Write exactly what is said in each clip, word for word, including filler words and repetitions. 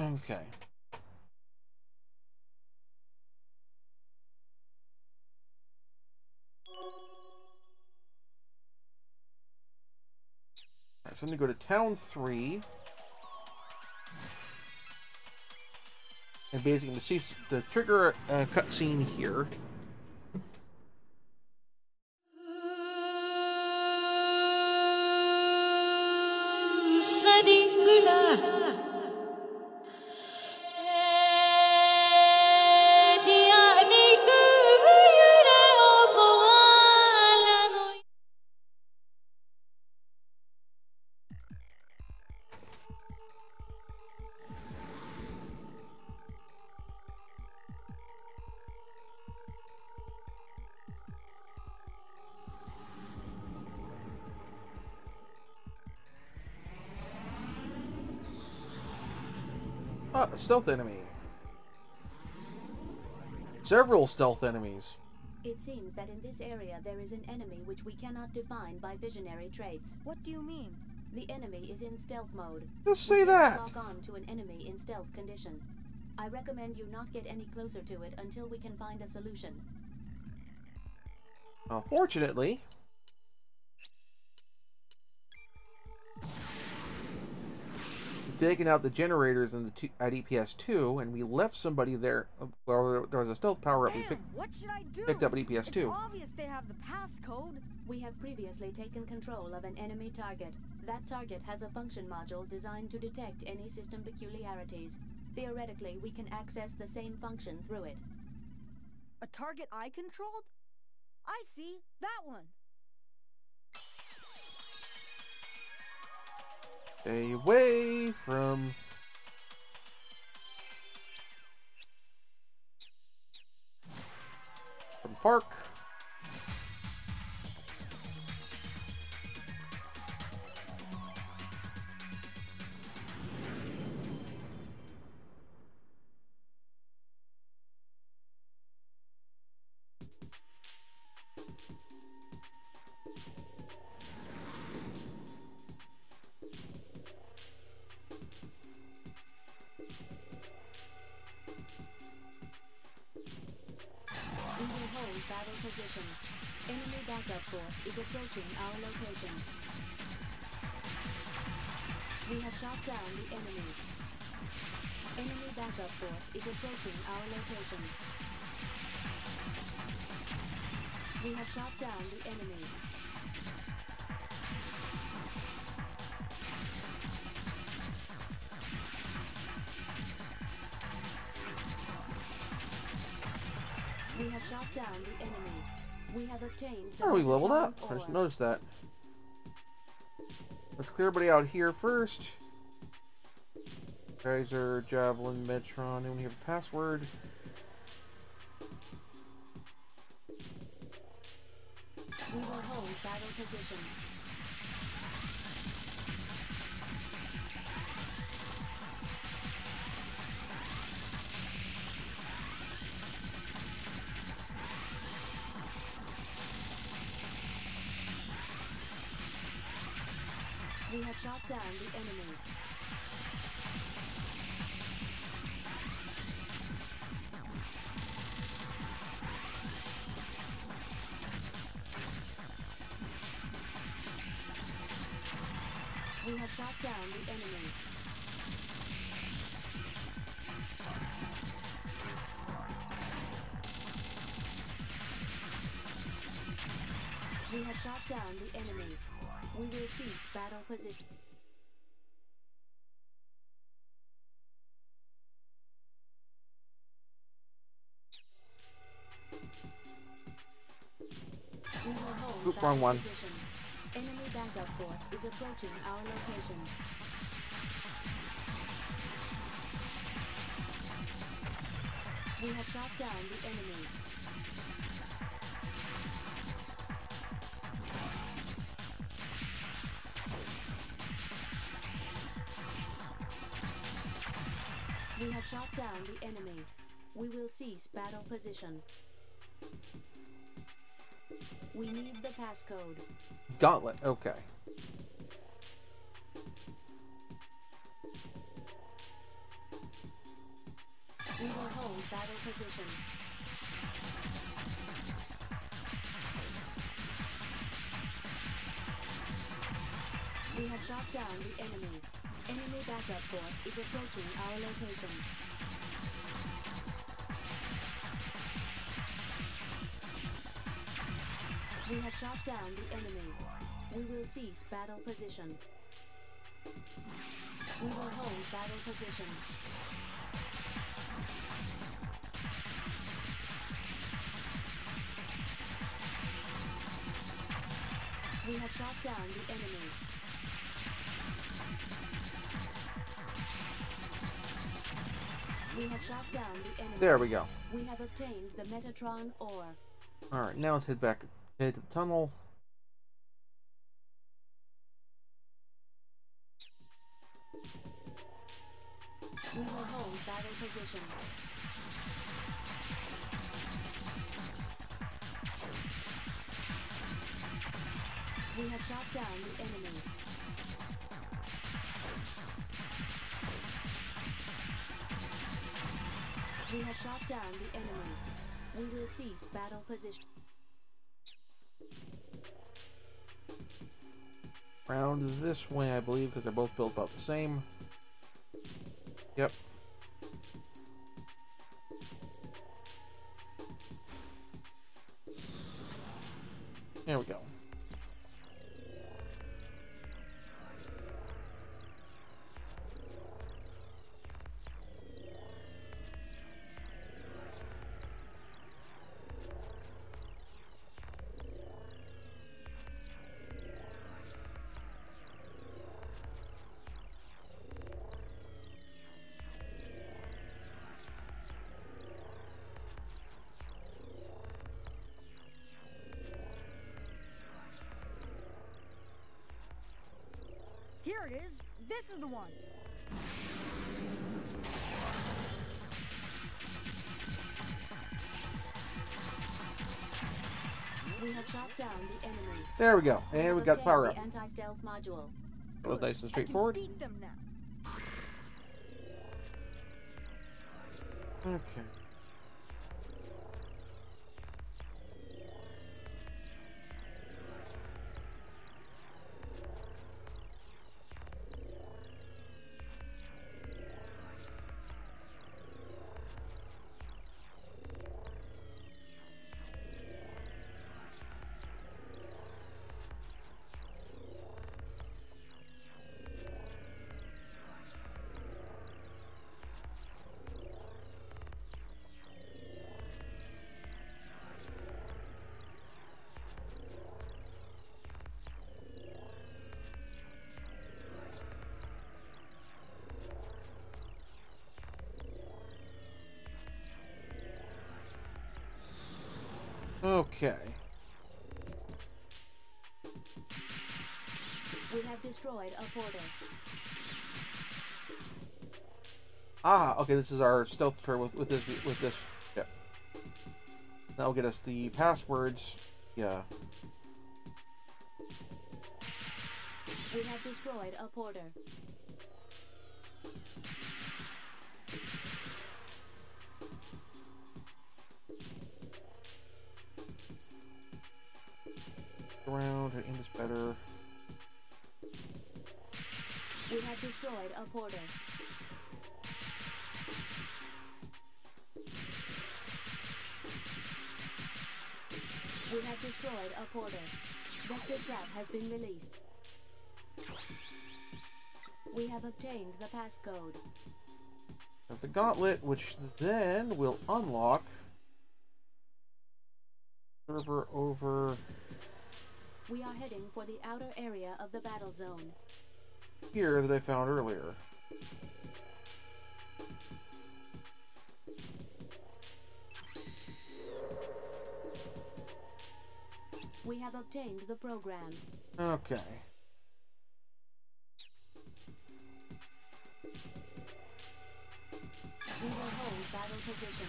Okay. Alright, so I'm going to go to Town three. And basically, to see the trigger a cutscene here. Ah, a stealth enemy. Several stealth enemies. It seems that in this area there is an enemy which we cannot define by visionary traits. What do you mean? The enemy is in stealth mode. Just say we that. Lock on to an enemy in stealth condition. I recommend you not get any closer to it until we can find a solution. Unfortunately, taken out the generators in the two, at E P S two, and we left somebody there. Well, there was a stealth power-up we picked, what should I do? picked up at E P S two. It's obvious they have the passcode. We have previously taken control of an enemy target. That target has a function module designed to detect any system peculiarities. Theoretically, we can access the same function through it. A target I controlled? I see. That one. Stay away from... from Park. Battle position. Enemy backup force is approaching our location. We have shot down the enemy. Enemy backup force is approaching our location. We have shot down the enemy. We have shot down the enemy. We have obtained the Oh, we leveled up. ore. I just noticed that. Let's clear everybody out here first. Kaiser, Javelin, Metron, and we have a password. We will hold battle position. We have shot down the enemy. We have shot down the enemy. We have shot down the enemy. We will cease battle position. We will hold Oop, battle wrong one. position. Enemy backup force is approaching our location. We have shot down the enemy. We have shot down the enemy. We will cease battle position. We need the passcode. Gauntlet, okay. We will hold battle position. We have shot down the enemy. Enemy backup force is approaching our location. We have shot down the enemy. We will cease battle position. We will hold battle position. We have shot down the enemy. We have shot down the enemy. There we go. We have obtained the Metatron ore. Alright, now let's head back head to the tunnel. We will hold battle position. We have shot down the enemy. We have shot down the enemy. We will cease battle position. Round this way, I believe, because they're both built about the same. Yep. There we go. Here it is. This is the one. We have shot down the enemy. There we go. And we got the power up. The anti-stealth module. That was nice and straightforward. I can beat them now. Okay. Okay. We have destroyed a portal. Ah, okay, this is our stealth turret with, with this with this. Yep. That'll get us the passwords. Yeah. We have destroyed a porter. Around, and aim is better. We have destroyed a porter. We have destroyed a porter. Vector trap has been released. We have obtained the passcode. There's the gauntlet, which then will unlock server over We are heading for the outer area of the battle zone. here that I found earlier. We have obtained the program. Okay. We will hold battle position.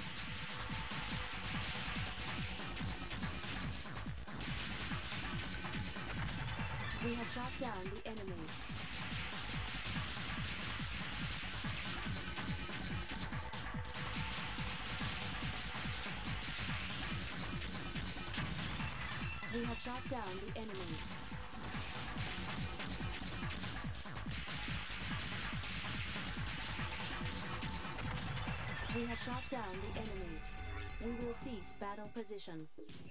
We have shot down the enemy. have shot down the enemy. We have shot down the enemy. We will cease battle position.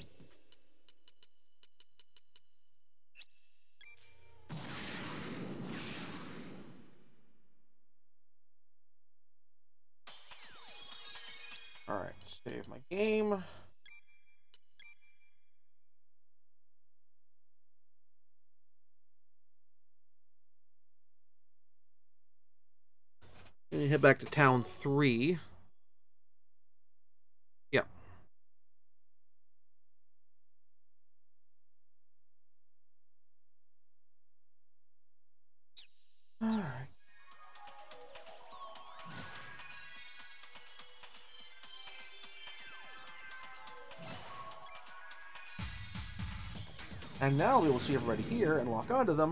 Alright, save my game. And head back to town three. Yep. Alright. And now we will see everybody here and lock onto them.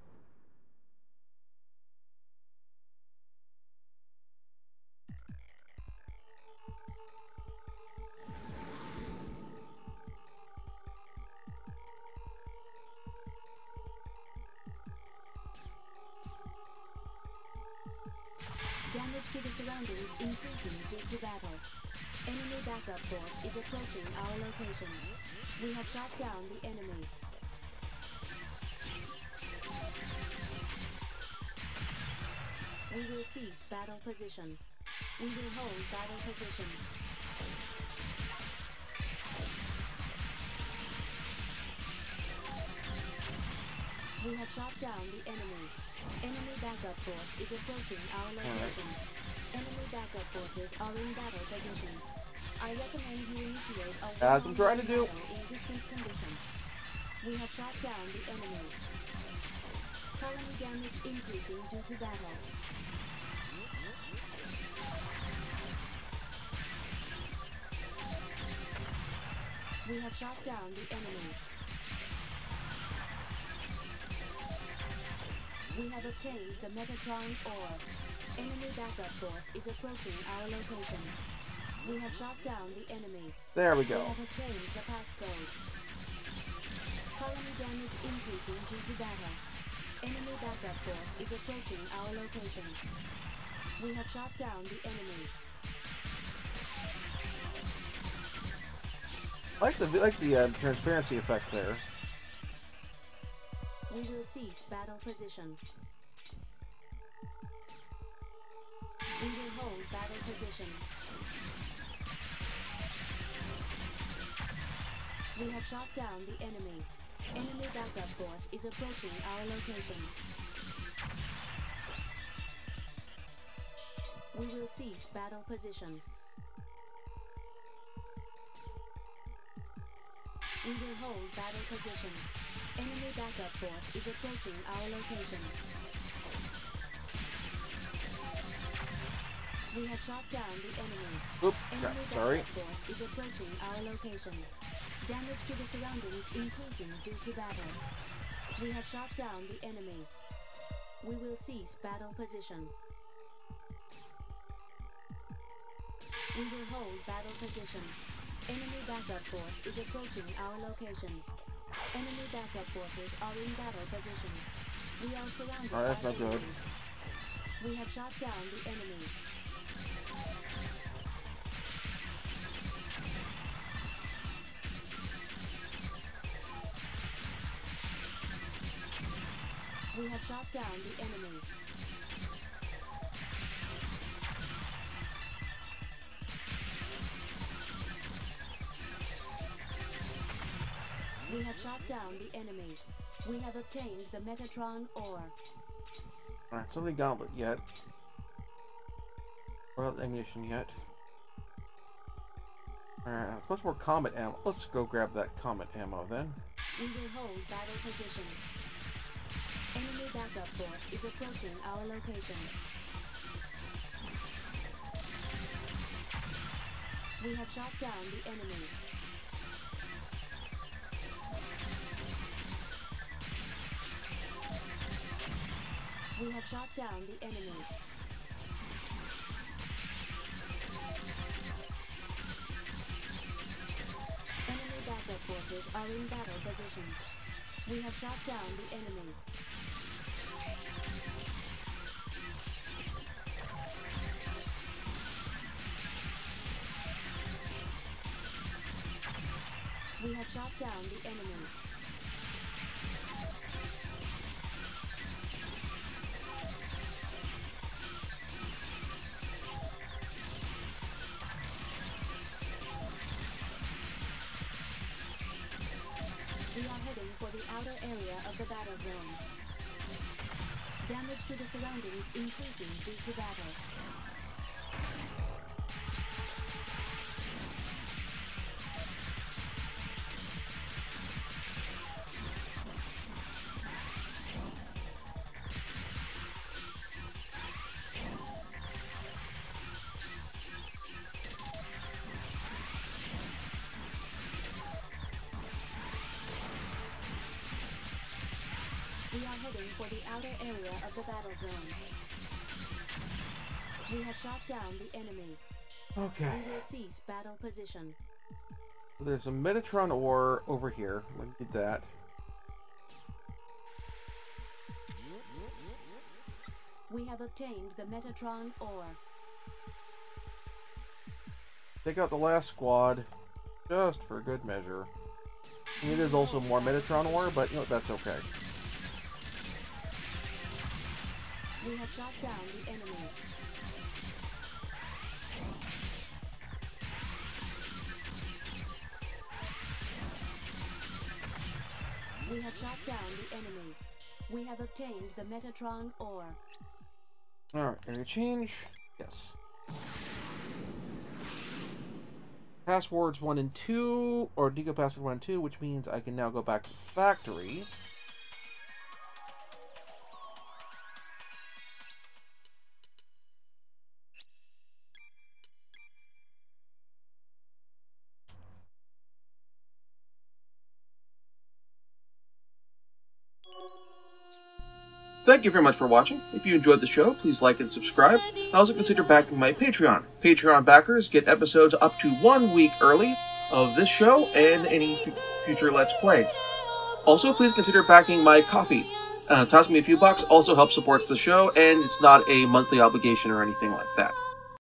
Damage to the surroundings increasing due to battle. Enemy backup force is approaching our location. We have shot down the enemy. We will cease battle position. We will hold battle position. We have shot down the enemy. Enemy backup force is approaching our location. Enemy backup forces are in battle position. I recommend you initiate a As I'm trying to do. in distant condition. We have shot down the enemy. Colony damage increasing due to battle. We have shot down the enemy. We have obtained the Megatron ore. Enemy backup force is approaching our location. We have shot down the enemy. There we go. We have obtained the passcode. Colony damage increasing due to battle. Enemy backup force is approaching our location. We have shot down the enemy. I like the I like the uh, transparency effect there. We will cease battle position. We will hold battle position. We have shot down the enemy. Enemy backup force is approaching our location. We will cease battle position. We will hold battle position. Enemy backup force is approaching our location. We have shot down the enemy. Oop, Enemy crap, sorry. backup force is approaching our location. Damage to the surroundings increasing due to battle. We have shot down the enemy. We will cease battle position. We will hold battle position. Enemy backup force is approaching our location. Enemy backup forces are in battle position. We are surrounded Alright, that's by not good. enemies. We have shot down the enemy. We have shot down the enemy. We have shot down the enemy. We have obtained the Megatron ore. Alright, somebody gauntlet yet. Or ammunition yet. Alright, it's much more comet ammo. Let's go grab that comet ammo then. We will hold battle position. Enemy backup force is approaching our location. We have shot down the enemy. We have shot down the enemy. Enemy backup forces forces are in battle position. We have shot down the enemy. We have shot down the enemy. We are heading for the outer area of the battle zone. Damage to the surroundings increasing due to battle. We are heading for the outer area of the battle zone. We have shot down the enemy. Okay. We will cease battle position. There's a Metatron ore over here. We're gonna get that. We have obtained the Metatron ore. Take out the last squad, just for good measure. And it is also more Metatron ore, but you know that's okay. We have shot down the enemy. We have shot down the enemy. We have obtained the Metatron ore. Alright, area change. Yes. Passwords one and two, or Deco password one and two, which means I can now go back to the factory. Thank you very much for watching. If you enjoyed the show, please like and subscribe. And also consider backing my Patreon. Patreon backers get episodes up to one week early of this show and any f future Let's Plays. Also, please consider backing my Ko-fi. Uh, toss me a few bucks also helps support the show, and it's not a monthly obligation or anything like that.